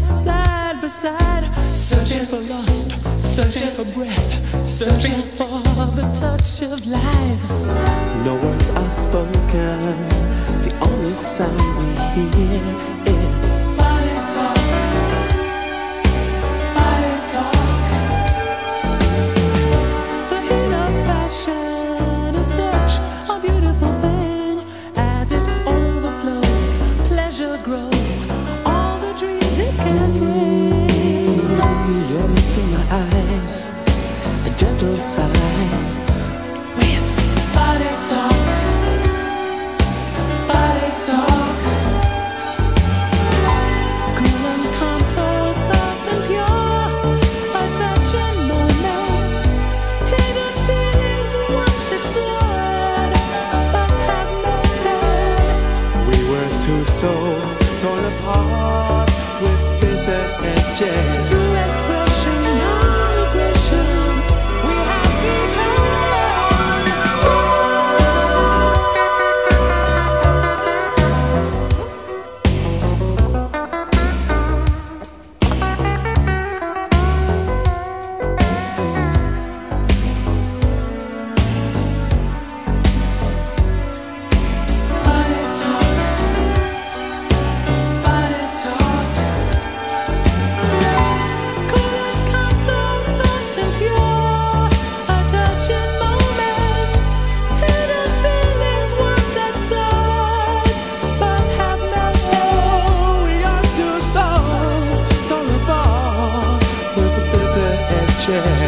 side by side, searching for lust, searching for breath, searching for the touch of life. No words are spoken, the only sound we hear is body talk, body talk. The heat of passion is such a beautiful thing. As it overflows, pleasure grows, all the dreams it can bring. your lips in my eyes, a gentle sighs. With body talk, body talk. Cool and calm, so soft and pure, a touching moment. Hidden feelings once explored, but have melted. We were two souls torn apart with bitter edges. Through expression, non-regression, we have become. Body talk, body talk. Cool and calm, so soft and pure, a touching moment. Hidden feelings once explored, but have melted. We are two souls torn apart with bitter edges.